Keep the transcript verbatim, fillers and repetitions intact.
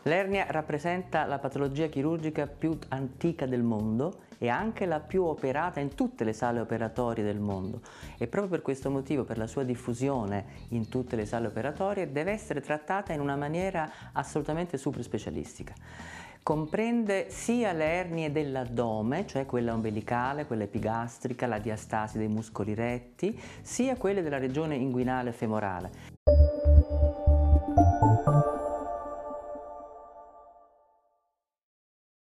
L'ernia rappresenta la patologia chirurgica più antica del mondo e anche la più operata in tutte le sale operatorie del mondo, e proprio per questo motivo, per la sua diffusione in tutte le sale operatorie, deve essere trattata in una maniera assolutamente super specialistica. Comprende sia le ernie dell'addome, cioè quella ombelicale, quella epigastrica, la diastasi dei muscoli retti, sia quelle della regione inguinale femorale.